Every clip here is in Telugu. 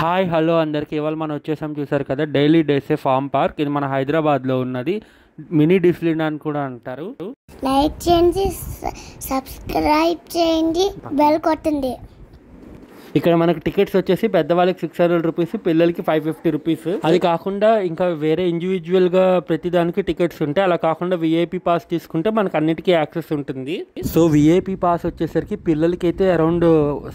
హాయ్ హలో అందరికి ఇవాళ మనం వచ్చేసాం చూసారు కదా డైలీ డేసే ఫామ్ పార్క్. ఇది మన హైదరాబాద్లో ఉన్నది. మినీ డిస్నీలాండ్ అని కూడా అంటారు. లైక్ చేయండి, సబ్స్క్రైబ్ చేయండి, బెల్ కొట్టండి. ఇక్కడ మనకు టికెట్స్ వచ్చేసి పెద్దవాళ్ళకి 600 రూపీస్, పిల్లలకి 550 రూపీస్. అది కాకుండా ఇంకా వేరే ఇండివిజువల్గా ప్రతిదానికి టికెట్స్ ఉంటాయి. అలా కాకుండా విఐపి పాస్ తీసుకుంటే మనకు అన్నిటికీ యాక్సెస్ ఉంటుంది. సో విఐపి పాస్ వచ్చేసరికి పిల్లలకి అయితే అరౌండ్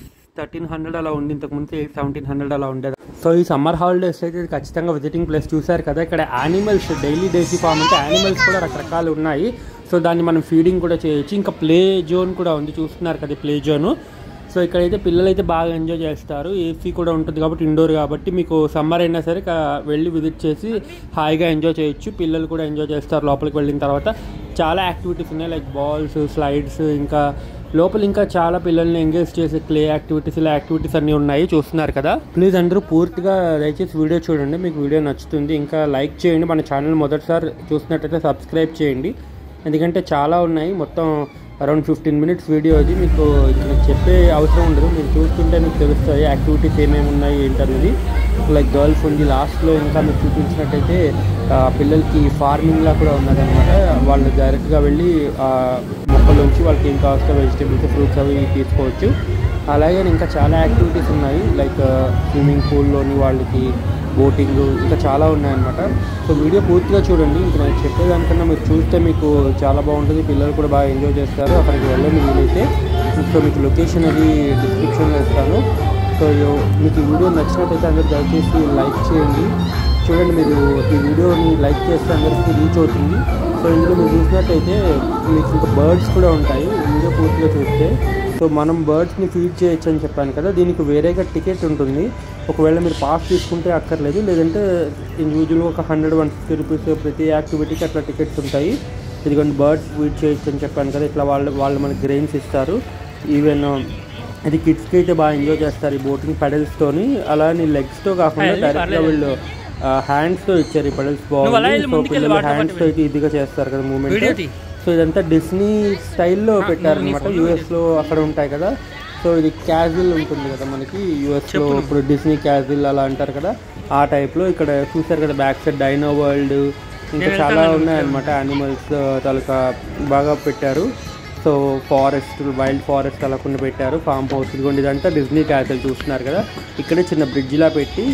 1300 అలా ఉంది. ఇంతకుముందు 1700 అలా ఉండేది. సో ఈ సమ్మర్ హాలిడేస్ అయితే ఖచ్చితంగా విజిటింగ్ ప్లేస్. చూసారు కదా ఇక్కడ యానిమల్స్, డైలీ డేసీ ఫామ్ అంటే యానిమల్స్ కూడా రకరకాలు ఉన్నాయి. సో దాన్ని మనం ఫీడింగ్ కూడా చేయొచ్చు. ఇంకా ప్లే జోన్ కూడా ఉంది, చూస్తున్నారు కదా ప్లే జోను. సో ఇక్కడైతే పిల్లలు అయితే బాగా ఎంజాయ్ చేస్తారు. ఏసీ కూడా ఉంటుంది కాబట్టి ఇండోర్ కాబట్టి మీకు సమ్మర్ అయినా సరే వెళ్ళి విజిట్ చేసి హాయిగా ఎంజాయ్ చేయొచ్చు. పిల్లలు కూడా ఎంజాయ్ చేస్తారు. లోపలికి వెళ్ళిన తర్వాత చాలా యాక్టివిటీస్ ఉన్నాయి, లైక్ బాల్స్, స్లైడ్స్, ఇంకా లోపల ఇంకా చాలా పిల్లల్ని ఎంగేజ్ చేసే ప్లే యాక్టివిటీస్, ఇలా యాక్టివిటీస్ అన్నీ ఉన్నాయి. చూస్తున్నారు కదా. ప్లీజ్ అందరూ పూర్తిగా దయచేసి వీడియో చూడండి, మీకు వీడియో నచ్చుతుంది. ఇంకా లైక్ చేయండి. మన ఛానల్ మొదటిసారి చూసినట్టయితే సబ్స్క్రైబ్ చేయండి, ఎందుకంటే చాలా ఉన్నాయి. మొత్తం అరౌండ్ 15 మినిట్స్ వీడియో అది. మీకు ఇక్కడ చెప్పే అవసరం ఉండదు, మీరు చూస్తుంటే మీకు తెలుస్తాయి యాక్టివిటీస్ ఏమేమి ఉన్నాయి ఏంటనేది. లైక్ గర్ల్స్ ఉంది లాస్ట్లో. ఇంకా మీకు చూపించినట్టయితే పిల్లలకి ఫార్మింగ్లా కూడా ఉన్నదన్నమాట. వాళ్ళు డైరెక్ట్గా వెళ్ళి మొక్కల్లోంచి వాళ్ళకి ఏం కావాల్సిన వెజిటేబుల్స్, ఫ్రూట్స్ అవి తీసుకోవచ్చు. అలాగే ఇంకా చాలా యాక్టివిటీస్ ఉన్నాయి, లైక్ స్విమ్మింగ్ పూల్లోని వాళ్ళకి బోటింగ్, ఇంకా చాలా ఉన్నాయన్నమాట. సో వీడియో పూర్తిగా చూడండి. ఇంకా నేను చెప్పేదానికన్నా మీరు చూస్తే మీకు చాలా బాగుంటుంది. పిల్లలు కూడా బాగా ఎంజాయ్ చేస్తారు. అక్కడికి వెళ్ళండి వీలైతే. సో మీకు లొకేషన్ అది డిస్క్రిప్షన్లో ఇస్తాను. సో మీకు ఈ వీడియో నచ్చినట్టయితే అందరూ దయచేసి లైక్ చేయండి. చూడండి, మీరు ఈ వీడియోని లైక్ చేస్తే అందరికీ రీచ్ అవుతుంది. సో ఇందులో మీరు చూసినట్టయితే మీకు ఇంకా బర్డ్స్ కూడా ఉంటాయి వీడియో పూర్తిగా చూస్తే. సో మనం బర్డ్స్ని ఫీడ్ చేయొచ్చు అని చెప్పాను కదా, దీనికి వేరేగా టికెట్ ఉంటుంది. ఒకవేళ మీరు పాస్ తీసుకుంటే అక్కర్లేదు, లేదంటే ఇండివిజువల్గా ఒక 100-150 రూపీస్ ప్రతి యాక్టివిటీకి అట్లా టికెట్స్ ఉంటాయి. ఇదిగోండి బర్డ్స్ ఫీడ్ చేయొచ్చు అని చెప్పాను కదా, ఇట్లా వాళ్ళు మనకి గ్రెయిన్స్ ఇస్తారు. ఈవెన్ ఇది కిడ్స్కి అయితే బాగా ఎంజాయ్ చేస్తారు ఈ బోటింగ్ పెడల్స్తోని. అలా నీ లెగ్స్తో కాకుండా డైరెక్ట్గా వీళ్ళు హ్యాండ్స్తో ఇచ్చారు ఈ పెడల్స్. బాగుంది. సో పిల్లలు హ్యాండ్స్తో అయితే ఈజీగా చేస్తారు కదా మూమెంట్. సో ఇదంతా డిస్నీ స్టైల్లో పెట్టారనమాట. యూఎస్లో అక్కడ ఉంటాయి కదా. సో ఇది క్యాజువల్ ఉంటుంది కదా మనకి యూఎస్లో, ఇప్పుడు డిస్నీ క్యాజువల్ అలా అంటారు కదా, ఆ టైప్లో. ఇక్కడ చూసారు కదా బ్యాక్ సైడ్ డైనో వరల్డ్, ఇంకా చాలా ఉన్నాయన్నమాట యానిమల్స్ తాలూకా బాగా పెట్టారు. సో ఫారెస్ట్, వైల్డ్ ఫారెస్ట్ అలా కొన్ని పెట్టారు. ఫామ్ హౌస్ ఇదిగోండి, ఇదంతా డిస్నీ క్యాజువల్. చూస్తున్నారు కదా ఇక్కడే చిన్న బ్రిడ్జ్లా పెట్టి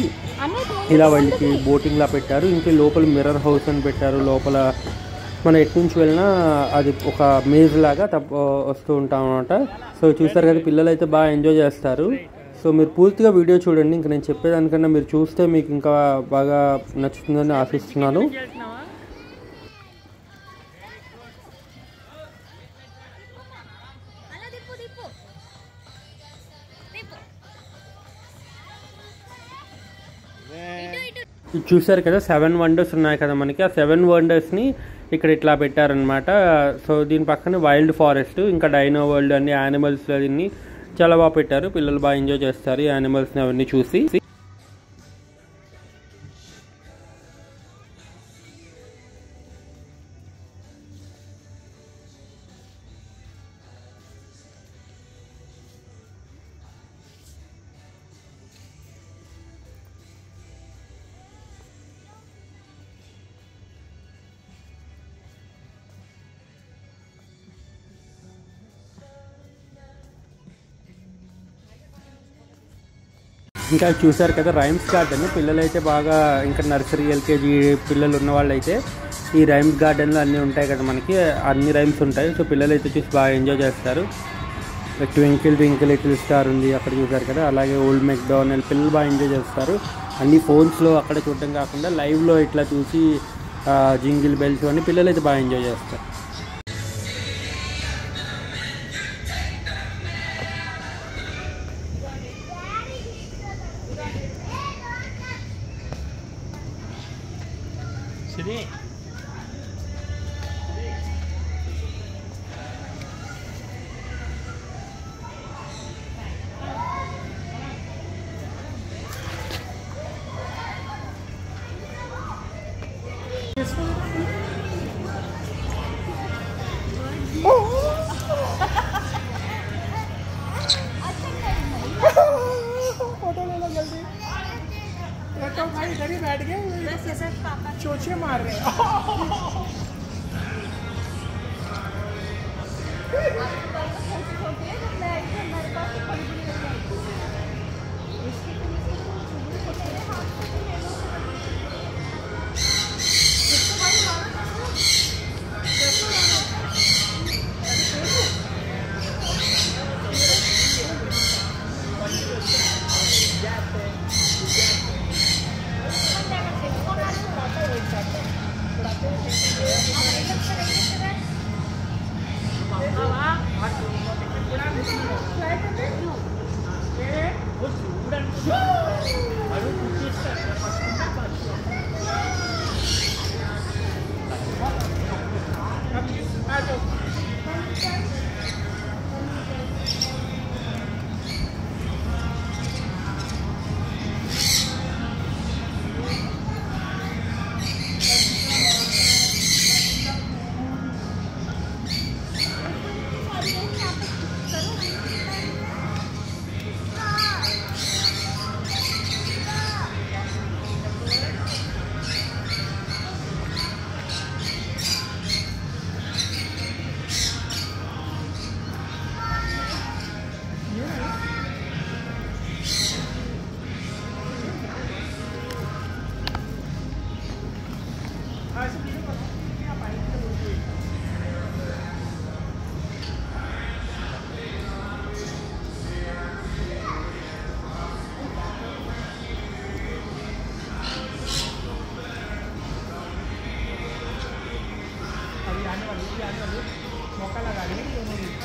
ఇలా వాళ్ళకి బోటింగ్లా పెట్టారు. ఇంకా లోపల మిర్రర్ హౌస్ అని పెట్టారు. లోపల మనం ఎటు నుంచి వెళ్ళినా అది ఒక మేజ్ లాగా వస్తూ ఉంటాం అన్నమాట. సో చూస్తారు కదా పిల్లలు అయితే బాగా ఎంజాయ్ చేస్తారు. సో మీరు పూర్తిగా వీడియో చూడండి. ఇంకా నేను చెప్పేదానికన్నా మీరు చూస్తే మీకు ఇంకా బాగా నచ్చుతుందని ఆశిస్తున్నాను. చూసారు కదా 7 వండర్స్ ఉన్నాయి కదా మనకి. ఆ 7 వండర్స్ని ఇక్కడ ఇట్లా పెట్టారనమాట. సో దీని పక్కన వైల్డ్ ఫారెస్ట్, ఇంకా డైనో వరల్డ్ అన్ని యానిమల్స్ అన్ని చాలా బాగా పెట్టారు. పిల్లలు బాగా ఎంజాయ్ చేస్తారు ఈ యానిమల్స్ని అవన్నీ చూసి. ఇంకా చూసారు కదా రైమ్స్ గార్డెన్. పిల్లలు అయితే బాగా, ఇంకా నర్సరీ ఎల్కేజీ పిల్లలు ఉన్న వాళ్ళు అయితే ఈ రైమ్స్ గార్డెన్లో అన్నీ ఉంటాయి కదా మనకి, అన్ని రైమ్స్ ఉంటాయి. సో పిల్లలు అయితే చూసి బాగా ఎంజాయ్ చేస్తారు. ట్వింకిల్ ట్వింకిల్ లిటిల్ స్టార్ ఉంది అక్కడ, చూసారు కదా. అలాగే ఓల్డ్ మెక్డానల్డ్, పిల్లలు బాగా ఎంజాయ్ చేస్తారు. అన్ని ఫోన్స్లో అక్కడ చూడడం కాకుండా లైవ్లో ఇట్లా చూసి జింగిల్ బెల్స్ అన్ని పిల్లలు అయితే బాగా ఎంజాయ్ చేస్తారు. तो भाई इधर ही बैठ गए चोचे मार रहे हैं। मौका लगा देंगे दोनों भी।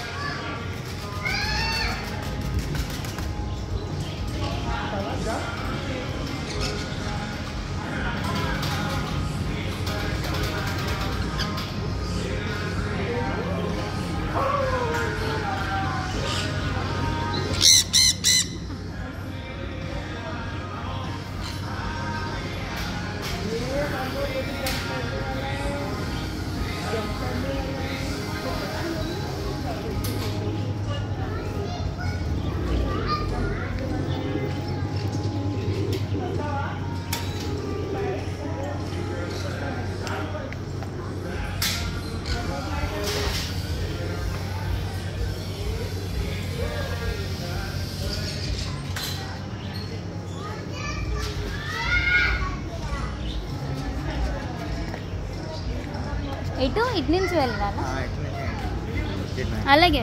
ఇటు ఇటు నుంచి వెళ్ళాలా? అలాగే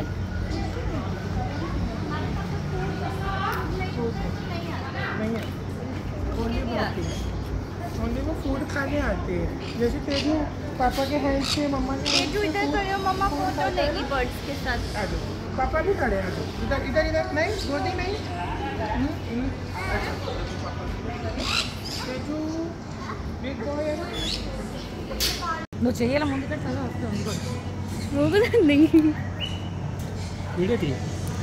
ओनली वो फूड खाने आते हैं। जैसे तेजू पापा के हेल्थ से मम्मा के तेजू इधर करो, मम्मा फोटो लेगी बर्ड्स के साथ। आ जाओ, पापा भी खड़े हैं। इधर इधर इधर नहीं गोदी नहीं। तेजू बिग बॉय है। నువ్వు చెయ్యాల ముందు కంటే చాలా వస్తుంది ఊగుతుంది. ఏంటి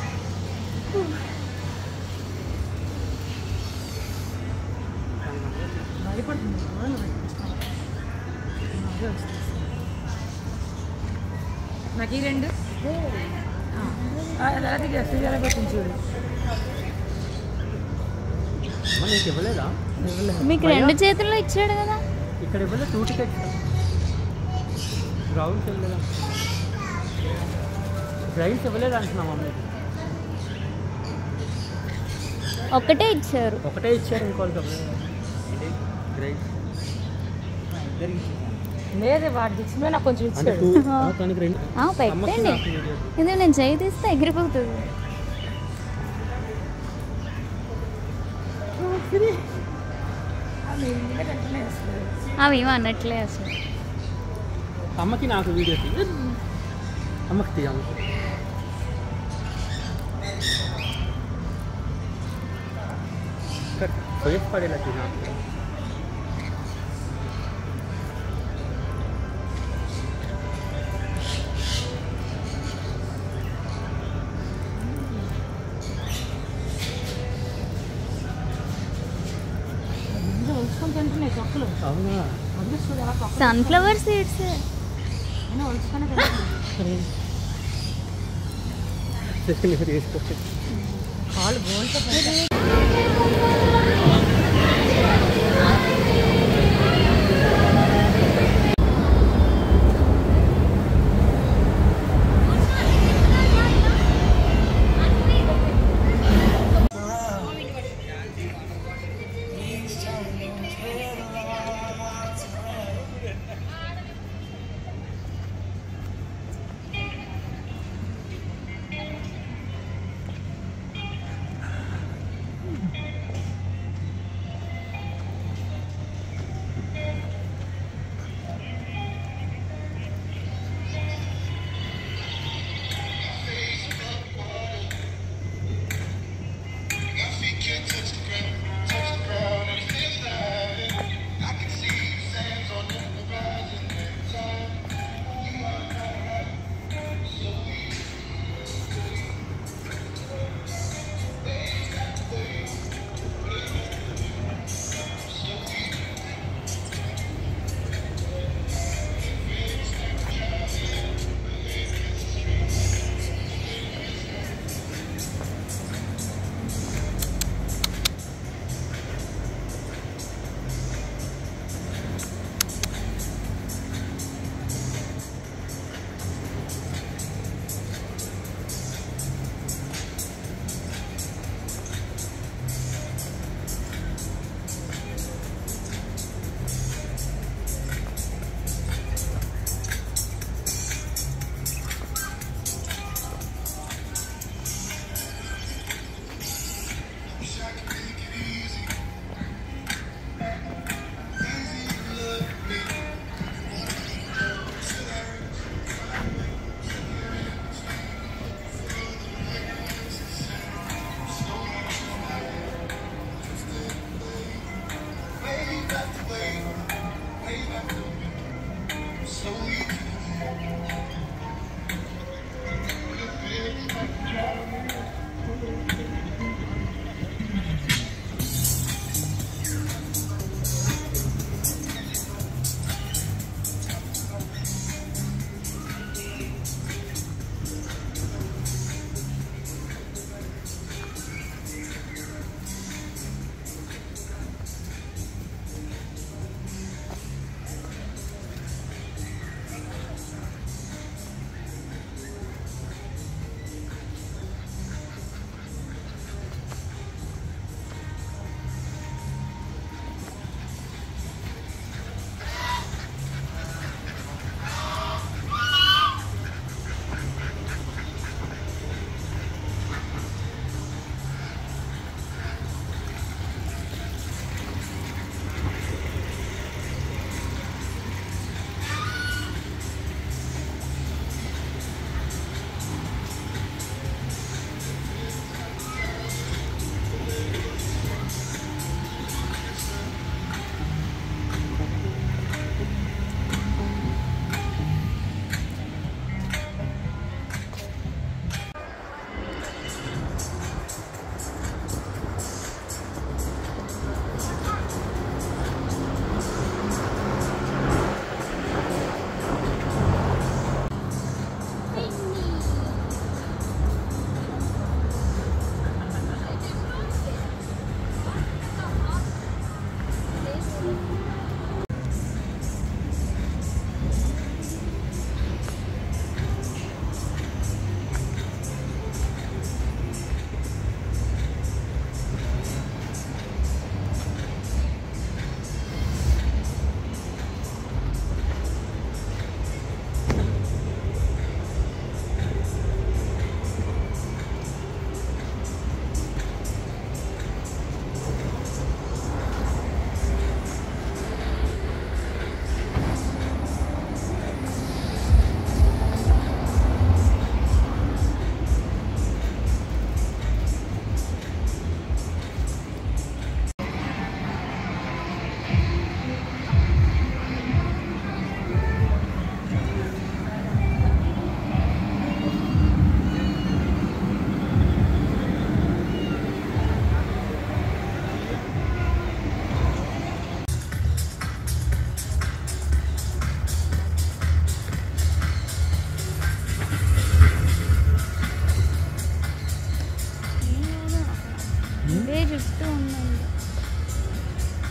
భయపడుతుంది నాకు ఈ రెండు ఎలా దిగేస్తే ఎలా పెట్టింది చూడు. నీకు ఇవ్వలేదా? మీకు రెండు చేతుల్లో ఇచ్చాడు కదా. ఇక్కడ ఇవ్వలేదు 2 టికెట్స్ గ్రౌండ్స్ వెళ్ళలేదా? రైడ్స్ ఇవ్వలేదు అంటున్నా మమ్మీ. ఒకటే ఇచ్చారు. ఒకటే ఇచ్చారు ఇంకోటి ఇవ్వలేదు. లేదు వాడు తెచ్చినా నాకు కొంచెం ఇచ్చాడు. పెట్టండి, ఇది నేను చేయి తీస్తే ఎగిరిపోతుంది. అవి ఏమో అన్నట్లే అసలు. అమ్మకి నాకు వీడియో తీ, అమ్మకి తీయాలి. ఫేస్ పడేలా తీ నాకు. అవునా? సన్ఫ్లవర్ సీడ్స్ కాళ్ళు గోల్తో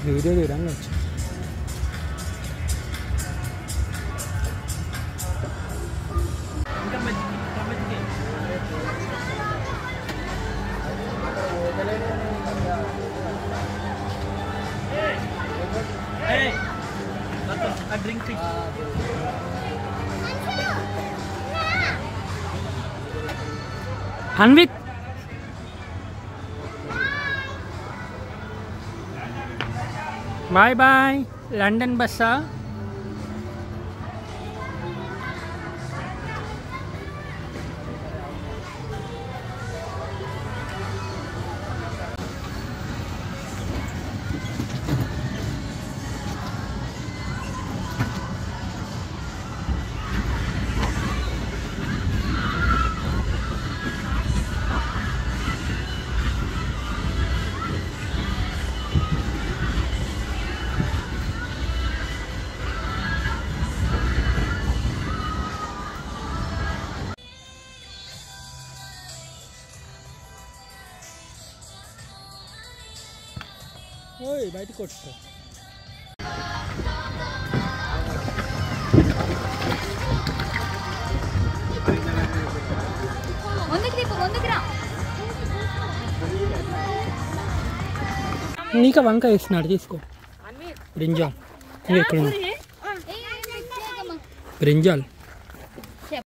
వీడియో తీయడానికి వచ్చి అన్విత్ బాయ్ బాయ్ లండన్ బస్సా ఓయ్ బయటికి కొట్టుకో నీకు వంకాయ వేస్తున్నాడు తీసుకో బ్రింజాల్ ఇక్కడ బ్రింజాల్